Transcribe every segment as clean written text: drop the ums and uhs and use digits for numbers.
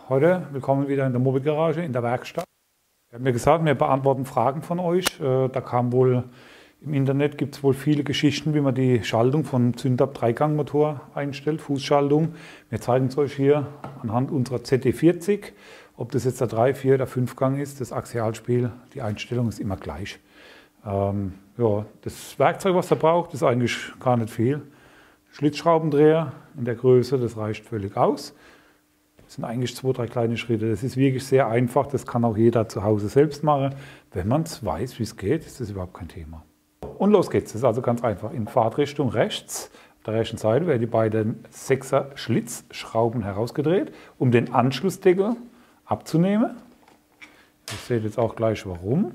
Heute willkommen wieder in der Moped-Garage in der Werkstatt. Wir haben ja gesagt, wir beantworten Fragen von euch. Da kam wohl im Internet, gibt es wohl viele Geschichten, wie man die Schaltung von Zündab-Dreigangmotor einstellt, Fußschaltung. Wir zeigen es euch hier anhand unserer ZD40. Ob das jetzt der 3-, 4- oder 5-Gang ist, das Axialspiel, die Einstellung ist immer gleich. Ja, das Werkzeug, was ihr braucht, ist eigentlich gar nicht viel. Schlitzschraubendreher in der Größe, das reicht völlig aus. Das sind eigentlich 2, 3 kleine Schritte. Das ist wirklich sehr einfach, das kann auch jeder zu Hause selbst machen. Wenn man es weiß, wie es geht, ist das überhaupt kein Thema. Und los geht's, das ist also ganz einfach. In Fahrtrichtung rechts, auf der rechten Seite, werden die beiden 6er Schlitzschrauben herausgedreht, um den Anschlussdeckel abzunehmen. Ihr seht jetzt auch gleich warum.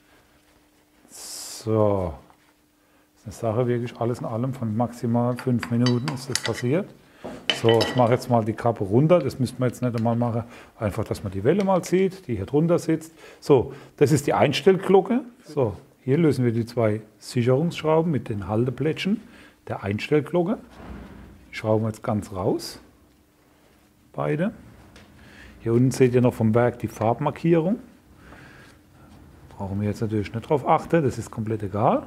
So, das ist eine Sache, wirklich alles in allem von maximal 5 Minuten ist das passiert. So, ich mache jetzt mal die Kappe runter, das müssten wir jetzt nicht einmal machen, einfach, dass man die Welle mal sieht, die hier drunter sitzt. So, das ist die Einstellglocke. So, hier lösen wir die 2 Sicherungsschrauben mit den Halteplättchen der Einstellglocke. Die schrauben wir jetzt ganz raus, beide. Hier unten seht ihr noch vom Werk die Farbmarkierung. Brauchen wir jetzt natürlich nicht drauf achten, das ist komplett egal.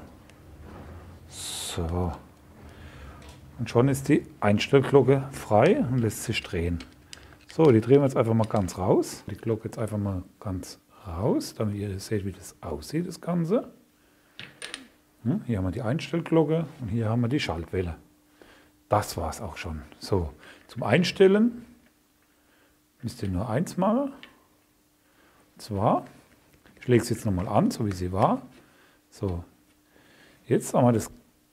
So. Und schon ist die Einstellglocke frei und lässt sich drehen. So, die drehen wir jetzt einfach mal ganz raus. Die Glocke jetzt einfach mal ganz raus, damit ihr seht, wie das aussieht, das Ganze. Hier haben wir die Einstellglocke und hier haben wir die Schaltwelle. Das war es auch schon. So, zum Einstellen müsst ihr nur eins machen. Und zwar, ich lege es jetzt nochmal an, so wie sie war. So, jetzt haben wir das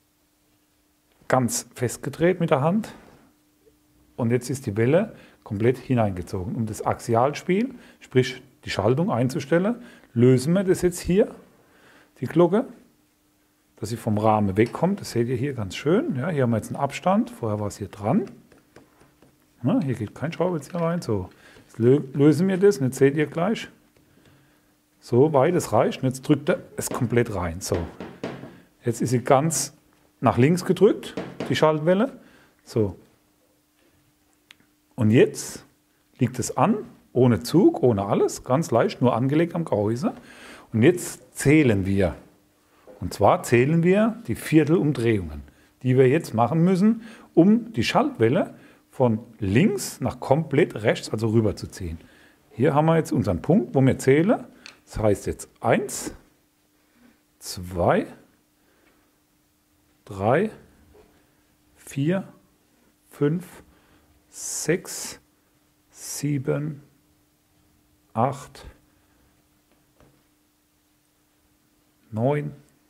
ganz festgedreht mit der Hand und jetzt ist die Welle komplett hineingezogen. Um das Axialspiel, sprich die Schaltung einzustellen, lösen wir das jetzt hier, die Glocke, dass sie vom Rahmen wegkommt. Das seht ihr hier ganz schön. Ja, hier haben wir jetzt einen Abstand, vorher war es hier dran. Ja, hier geht kein Schraubenzieher rein. So, jetzt lösen wir das und jetzt seht ihr gleich, so weit es reicht und jetzt drückt er es komplett rein. So, jetzt ist sie ganz nach links gedrückt, die Schaltwelle. So. Und jetzt liegt es an, ohne Zug, ohne alles, ganz leicht, nur angelegt am Gehäuse. Und jetzt zählen wir. Und zwar zählen wir die Viertelumdrehungen, die wir jetzt machen müssen, um die Schaltwelle von links nach komplett rechts, also rüber zu ziehen. Hier haben wir jetzt unseren Punkt, wo wir zählen. Das heißt jetzt 1, 2, 3, 4, 5, 6, 7, 8, 9,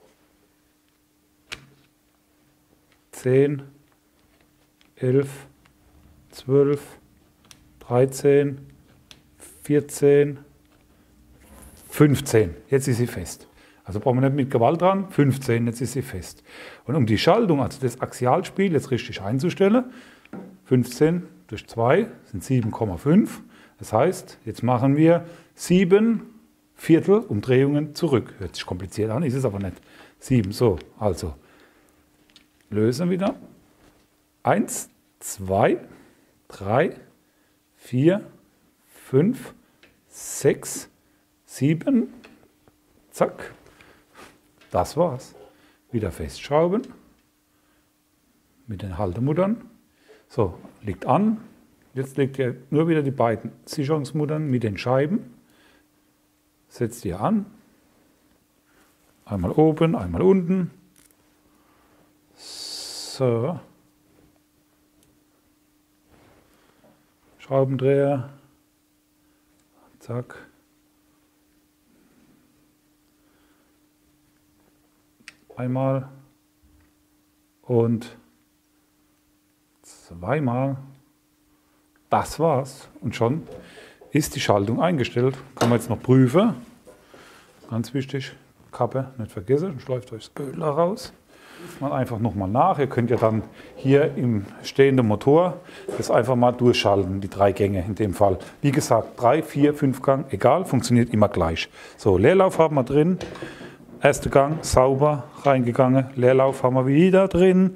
10, 11, 12, 13, 14, 15. Jetzt ist sie fest. Also brauchen wir nicht mit Gewalt dran, 15, jetzt ist sie fest. Und um die Schaltung, also das Axialspiel, jetzt richtig einzustellen, 15 durch 2 sind 7,5. Das heißt, jetzt machen wir 7 Viertelumdrehungen zurück. Hört sich kompliziert an, ist es aber nicht. 7, so, also lösen wieder. 1, 2, 3, 4, 5, 6, 7, zack. Das war's. Wieder festschrauben mit den Haltemuttern. So, liegt an. Jetzt legt ihr nur wieder die beiden Sicherungsmuttern mit den Scheiben. Setzt ihr an. Einmal oben, einmal unten. So. Schraubendreher. Zack. Einmal und zweimal. Das war's. Und schon ist die Schaltung eingestellt. Kann man jetzt noch prüfen. Ganz wichtig, Kappe nicht vergessen. Schleift euch das Öl da raus. Mal einfach nochmal nach. Ihr könnt ja dann hier im stehenden Motor das einfach mal durchschalten, die 3 Gänge in dem Fall. Wie gesagt, 3, 4, 5 Gang, egal, funktioniert immer gleich. So, Leerlauf haben wir drin. Erster Gang sauber reingegangen, Leerlauf haben wir wieder drin.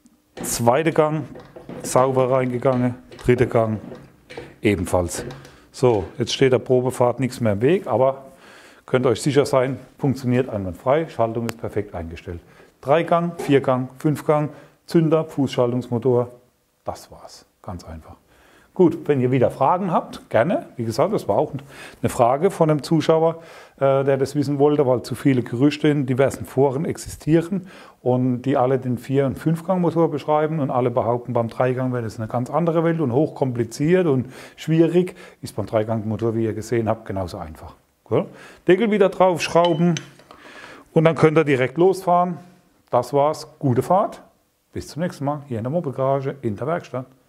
Zweiter Gang sauber reingegangen, dritter Gang ebenfalls. So, jetzt steht der Probefahrt nichts mehr im Weg, aber könnt euch sicher sein, funktioniert einwandfrei, Schaltung ist perfekt eingestellt. 3-Gang, 4-Gang, 5-Gang, Zünder, Fußschaltungsmotor, das war's, ganz einfach. Gut, wenn ihr wieder Fragen habt, gerne. Wie gesagt, das war auch eine Frage von einem Zuschauer, der das wissen wollte, weil zu viele Gerüchte in diversen Foren existieren und die alle den 4- und 5-Gang-Motor beschreiben und alle behaupten, beim 3-Gang wäre das eine ganz andere Welt und hochkompliziert und schwierig. Ist beim 3-Gang-Motor, wie ihr gesehen habt, genauso einfach. Cool. Deckel wieder drauf, schrauben und dann könnt ihr direkt losfahren. Das war's, gute Fahrt. Bis zum nächsten Mal hier in der Mobilgarage in der Werkstatt.